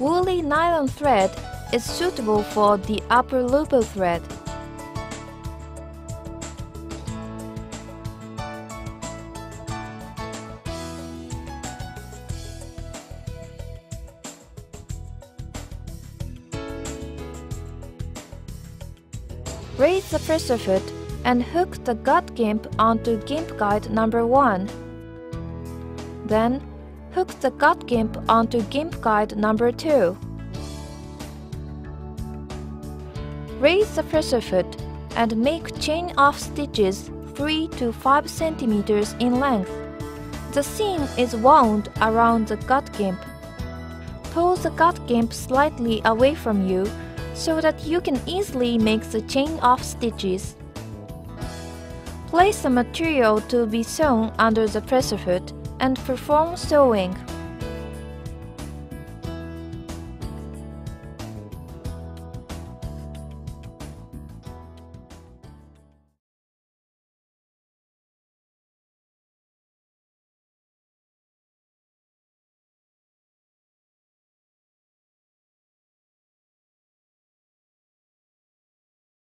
woolly nylon thread is suitable for the upper lupo thread. Raise the presser foot and hook the gut gimp onto gimp guide number 1. Then, hook the gut gimp onto gimp guide number 2. Raise the presser foot and make chain-off stitches 3 to 5 cm in length. The seam is wound around the gut gimp. Pull the gut gimp slightly away from you so that you can easily make the chain-off stitches. Place the material to be sewn under the presser foot and perform sewing.